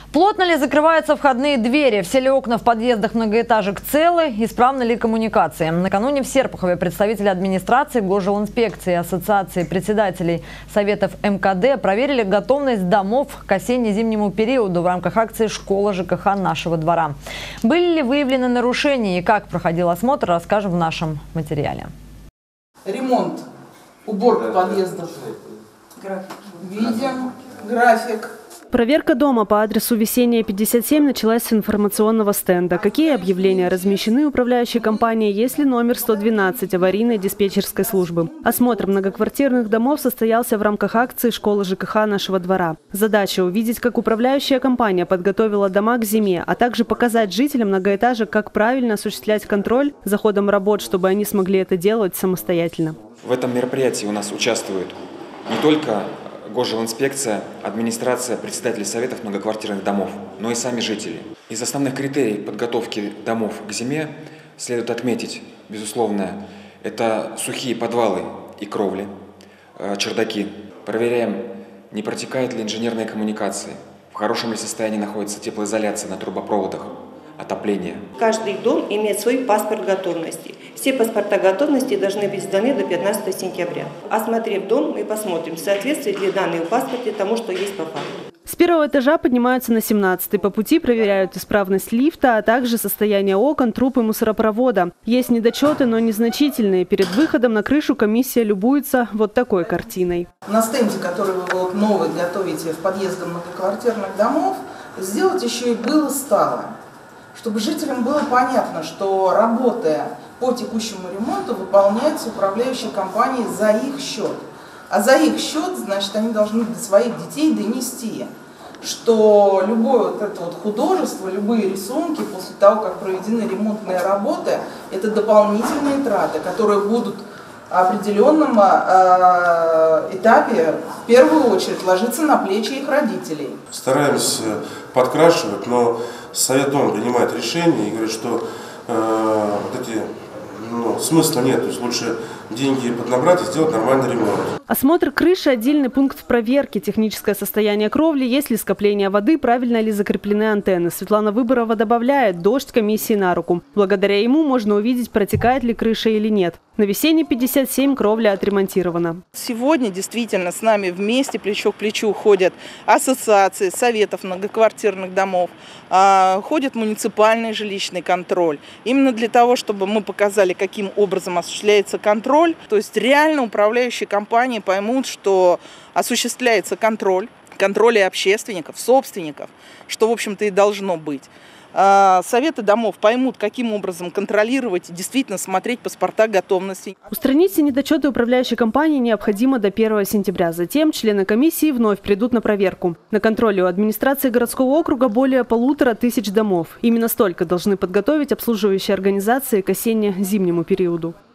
Плотно ли закрываются входные двери? Все ли окна в подъездах многоэтажек целы? Исправны ли коммуникации? Накануне в Серпухове представители администрации, Госжилинспекции, Ассоциации председателей Советов МКД проверили готовность домов к осенне-зимнему периоду в рамках акции «Школа ЖКХ нашего двора». Были ли выявлены нарушения и как проходил осмотр, расскажем в нашем материале. Ремонт, уборка подъездов. Видим график. Проверка дома по адресу Весенняя, 57 началась с информационного стенда. Какие объявления размещены управляющей компанией, есть ли номер 112 аварийной диспетчерской службы. Осмотр многоквартирных домов состоялся в рамках акции «Школа ЖКХ нашего двора». Задача – увидеть, как управляющая компания подготовила дома к зиме, а также показать жителям многоэтажек, как правильно осуществлять контроль за ходом работ, чтобы они смогли это делать самостоятельно. В этом мероприятии у нас участвуют не только Госжилинспекция, администрация, председатели советов многоквартирных домов, но и сами жители. Из основных критериев подготовки домов к зиме следует отметить, безусловно, это сухие подвалы и кровли, чердаки. Проверяем, не протекают ли инженерные коммуникации, в хорошем ли состоянии находится теплоизоляция на трубопроводах, отопление. Каждый дом имеет свой паспорт готовности. Все паспорта готовности должны быть сданы до 15 сентября. Осмотрев дом, мы посмотрим, соответствует ли данные в паспорте тому, что есть по факту. С первого этажа поднимаются на 17-й. По пути проверяют исправность лифта, а также состояние окон, труб и мусоропровода. Есть недочеты, но незначительные. Перед выходом на крышу комиссия любуется вот такой картиной. На стенде, который вы вот новый готовите в подъезды многоквартирных домов, сделать еще и было-стало. Чтобы жителям было понятно, что работая по текущему ремонту выполняется управляющей компанией за их счет. А за их счет, значит, они должны до своих детей донести, что любое вот это вот художество, любые рисунки после того, как проведены ремонтные работы, это дополнительные траты, которые будут в определенном этапе в первую очередь ложиться на плечи их родителей. Стараемся подкрашивать, но Совет Дома принимает решение и говорит, что смысла нет, то есть лучше деньги поднабрать и сделать нормальный ремонт. Осмотр крыши – отдельный пункт проверки. Техническое состояние кровли, есть ли скопление воды, правильно ли закреплены антенны. Светлана Выборова добавляет, дождь комиссии на руку. Благодаря ему можно увидеть, протекает ли крыша или нет. На Весенней 57 кровля отремонтирована. Сегодня действительно с нами вместе, плечо к плечу, ходят ассоциации советов многоквартирных домов, ходит муниципальный жилищный контроль. Именно для того, чтобы мы показали, каким образом осуществляется контроль. То есть реально управляющие компании поймут, что осуществляется контроль и общественников, собственников, что, в общем-то, и должно быть. Советы домов поймут, каким образом контролировать и действительно смотреть паспорта готовности. Устранить все недочеты управляющей компании необходимо до 1 сентября. Затем члены комиссии вновь придут на проверку. На контроле у администрации городского округа более 1500 домов. Именно столько должны подготовить обслуживающие организации к осенне-зимнему периоду.